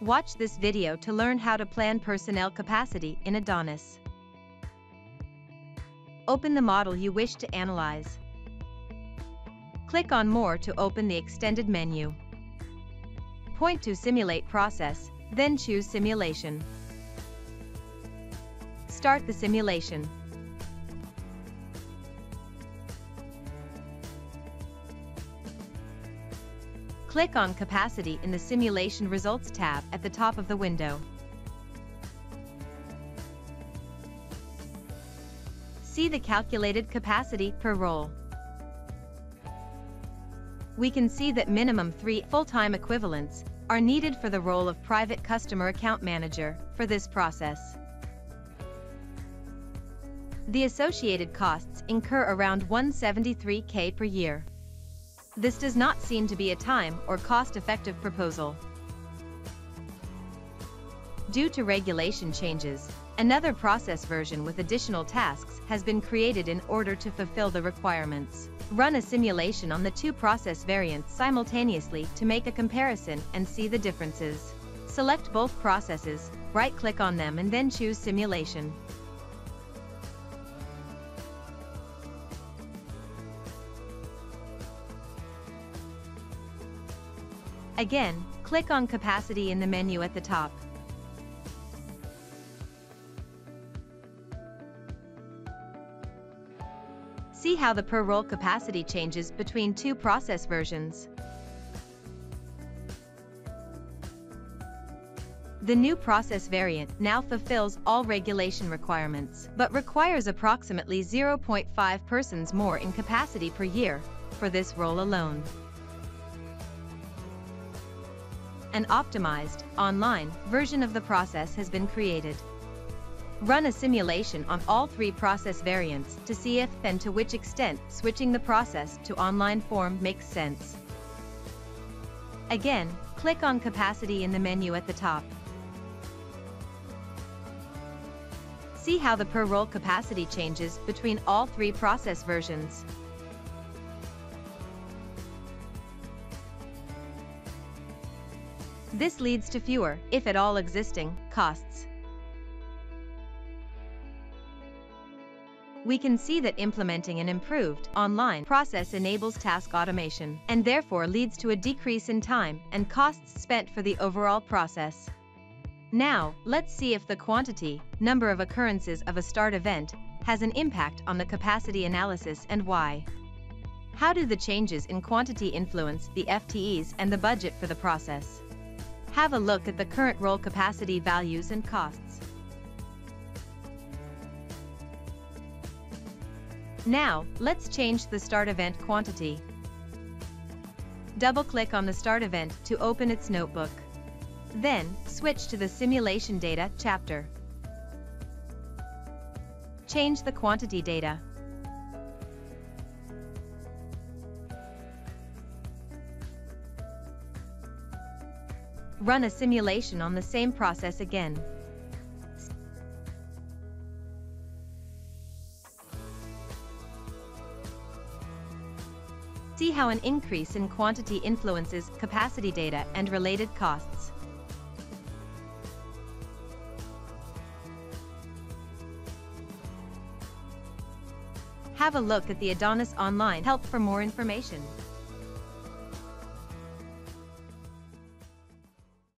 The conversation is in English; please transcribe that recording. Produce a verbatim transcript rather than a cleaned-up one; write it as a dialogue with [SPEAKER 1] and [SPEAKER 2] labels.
[SPEAKER 1] Watch this video to learn how to plan personnel capacity in ADONIS. Open the model you wish to analyze. Click on More to open the extended menu. Point to Simulate Process, then choose Simulation. Start the simulation. Click on Capacity in the Simulation Results tab at the top of the window. See the calculated capacity per role. We can see that minimum three full-time equivalents are needed for the role of Private Customer Account Manager for this process. The associated costs incur around one hundred seventy-three thousand per year. This does not seem to be a time or cost-effective proposal. Due to regulation changes, another process version with additional tasks has been created in order to fulfill the requirements. Run a simulation on the two process variants simultaneously to make a comparison and see the differences. Select both processes, right-click on them and then choose Simulation. Again, click on Capacity in the menu at the top. See how the per role capacity changes between two process versions. The new process variant now fulfills all regulation requirements, but requires approximately zero point five persons more in capacity per year for this role alone. An optimized, online version of the process has been created. Run a simulation on all three process variants to see if and to which extent switching the process to online form makes sense. Again, click on Capacity in the menu at the top. See how the per role capacity changes between all three process versions. This leads to fewer, if at all existing, costs. We can see that implementing an improved, online process enables task automation, and therefore leads to a decrease in time and costs spent for the overall process. Now, let's see if the quantity, number of occurrences of a start event, has an impact on the capacity analysis and why. How do the changes in quantity influence the F T Es and the budget for the process? Have a look at the current role capacity values and costs. Now, let's change the start event quantity. Double-click on the start event to open its notebook. Then, switch to the Simulation Data chapter. Change the quantity data. Run a simulation on the same process again. See how an increase in quantity influences capacity data and related costs. Have a look at the ADONIS online help for more information.